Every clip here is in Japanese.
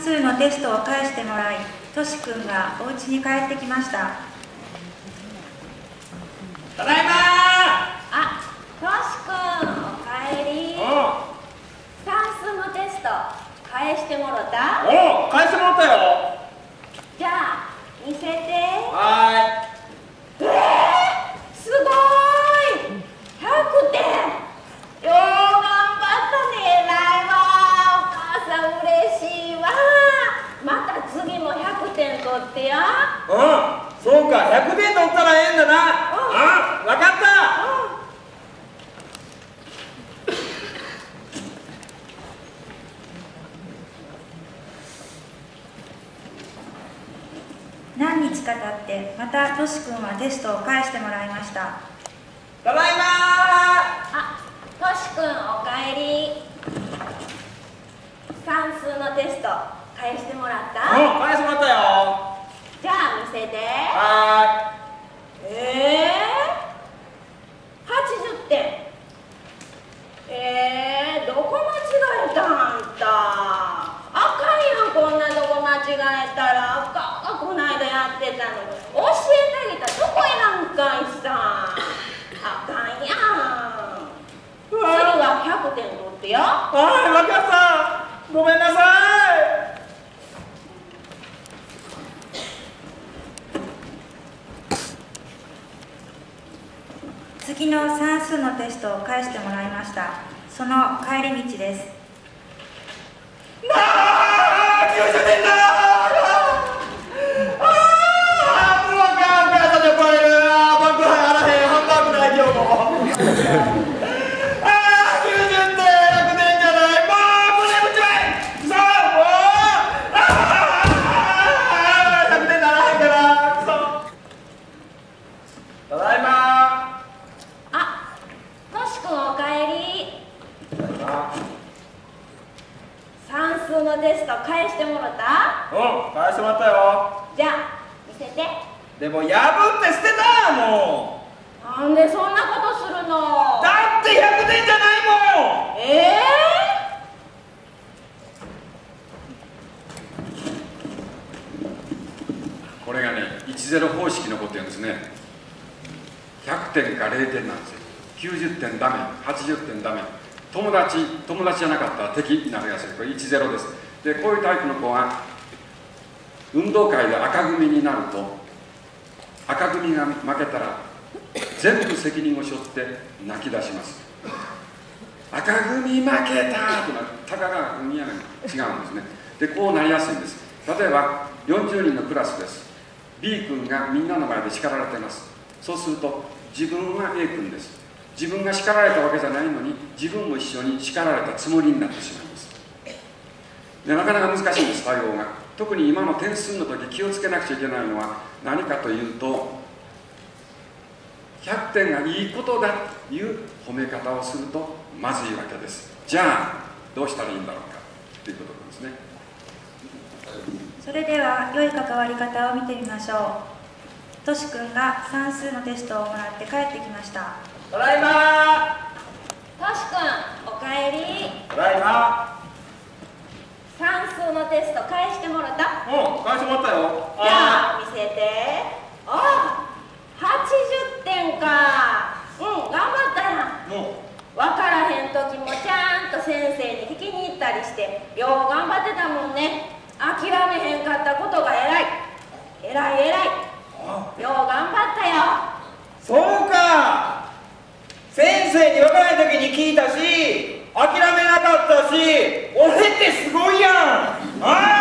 数のテストを返してもらい、としくんがお家に帰ってきました。 ただいまー。 あ、としくん、おかえり。算数のテスト返してもろた？ おお、返してもらったよ。 じゃあ見せて。 はすごーい、100点。よう頑張ったね、偉いわ。お母さん嬉しいわ。また次も100点取ってや。 そうか、100点取ったらええんだな。わかった。 何日か経ってまたとしくんはテストを返してもらいました。 ただいまー。 あ、としくん、おかえり。算数のテスト返してもらった？ 返してもらったよ。 じゃあ見せて。 は 80点。どこ間違えたんた？あかんやん、こんなとこ間違えたら。あかんがこないだやってたのに教えてあげたとこやんかいさ。あかんやん。次は100点取ってよ。 はい、わかった。ごめんなさい。 次の算数のテストを返してもらいました。その帰り道です。 90点だー。 テスト返してもらった？ 返してもらったよ。 じゃあ見せて。 でも破って捨てた。もうなんでそんなことするの？ だって100点じゃないもん。 これがね、10方式のこと言うんですね。100点か0点なんですよ。90点ダメ、80点ダメ。友達じゃなかったら敵になりやすい。これ10です。で、こういうタイプの子は運動会で赤組になると、赤組が負けたら全部責任を背負って泣き出します。赤組負けたとか、たかが組や違うんですね。で、こうなりやすいんです。例えば40人のクラスです。B 君がみんなの前で叱られてます。そうすると自分は A 君です。自分が叱られたわけじゃないのに、自分も一緒に叱られたつもりになってしまいます。で、なかなか難しいんです、対応が。特に今の点数の時気をつけなくちゃいけないのは何かというと、100点がいいことだという褒め方をするとまずいわけです。じゃあどうしたらいいんだろうかということなんですね。 それでは良い関わり方を見てみましょう。としくんが算数のテストをもらって帰ってきました。 ただいまー。としくん、おかえり。 ただいま。 算数のテスト返してもらった？ 返してもらったよ。 じゃあ見せて。80点か。頑張ったやん。分からへん時もちゃんと先生に聞きに行ったりしてよう頑張ってたもんね。諦めへんかったことが偉い。偉い。よう頑張ったよ。 そうか。先生に分からない時に聞いたし、諦めなかったし、俺ってすごいやん。オッケー、お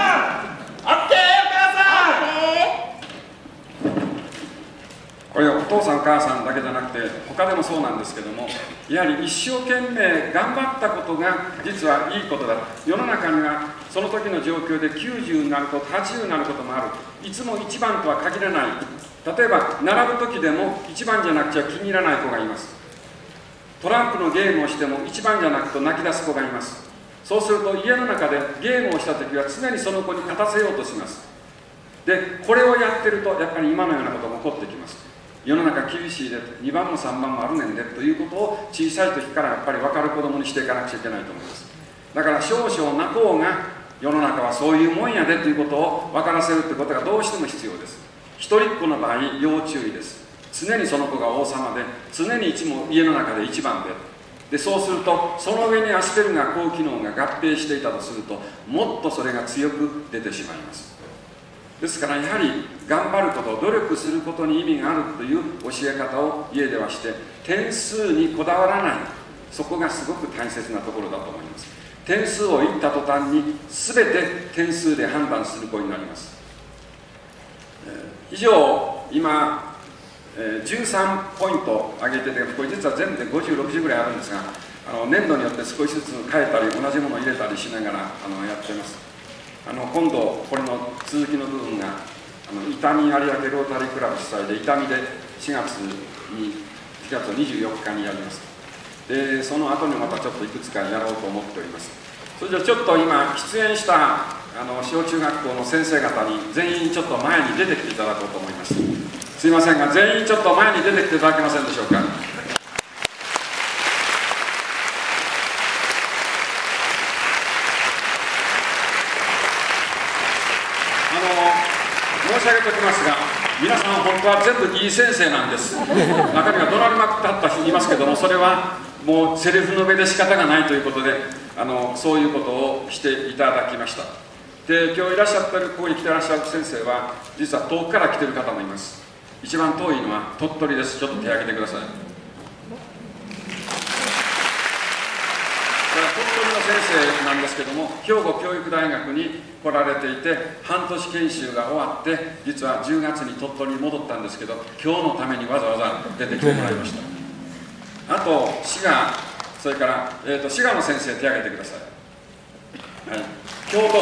母さん。 これはお父さんお母さんだけじゃなくて他でもそうなんですけども、やはり一生懸命頑張ったことが実はいいことだ。世の中にはその時の状況で90になると80になることもある。いつも1番とは限らない。例えば並ぶ時でも1番じゃなくちゃ気に入らない子がいます。トランプのゲームをしても1番じゃなくと泣き出す子がいます。そうすると家の中でゲームをした時は常にその子に勝たせようとします。で、これをやってるとやっぱり今のようなことが起こってきます。世の中厳しいで、2番も3番もあるねんでということを小さい時からやっぱり分かる子供にしていかなくちゃいけないと思います。だから少々泣こうが世の中はそういうもんやでということを分からせるということがどうしても必要です。一人っ子の場合要注意です。常にその子が王様で、常に家の中で一番で、そうするとその上にアスペルガー高機能が合併していたとすると、もっとそれが強く出てしまいます。ですからやはり頑張ること、努力することに意味があるという教え方を家ではして、点数にこだわらない、そこがすごく大切なところだと思います。点数を言った途端に全て点数で判断する子になります。以上今13ポイント上げてて、これ実は全部で50、60ぐらいあるんですが、年度によって少しずつ変えたり同じものを入れたりしながらやってます。今度これの続きの部分が伊丹有明ロータリークラブ主催で伊丹で4月24日にやります。でその後にまたちょっといくつかやろうと思っております。それじゃちょっと今出演した小中学校の先生方に全員ちょっと前に出てきていただこうと思います。すいませんが全員ちょっと前に出てきていただけませんでしょうか。申し上げておきますが、皆さん本当は全部いい先生なんです。中には怒鳴りまくった人いますけども、それはもうセリフの上で仕方がないということでそういうことをしていただきました。で今日いらっしゃってる、ここに来ていらっしゃる先生は実は遠くから来てる方もいます。一番遠いのは鳥取です。ちょっと手を挙げてください。鳥取の先生なんですけども、兵庫教育大学に来られていて、半年研修が終わって実は10月に鳥取に戻ったんですけど、今日のためにわざわざ出てきてもらいました。あと滋賀、それから、滋賀の先生手を挙げてください。はい、京都府、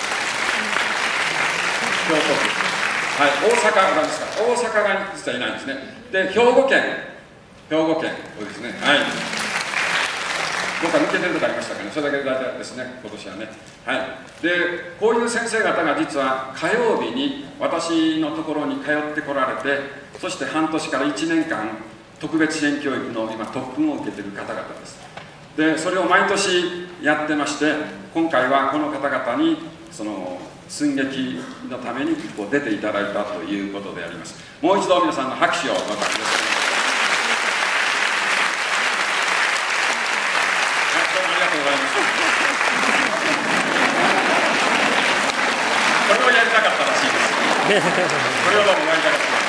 はい、大阪なんですか。大阪が実はいないんですね。で兵庫県これですね。はい、どっか抜けてることありましたかね。それだけで大体ですね、今年はね。はい、でこういう先生方が実は火曜日に私のところに通ってこられて、そして半年から1年間特別支援教育の今特訓を受けている方々です。でそれを毎年やってまして、今回はこの方々にその寸劇のためにこう出ていただいたということであります。もう一度皆さんの拍手をまたよろしくお願いします。どうもありがとうございます。これをやりたかったらしいです。これをどうもやりたかった。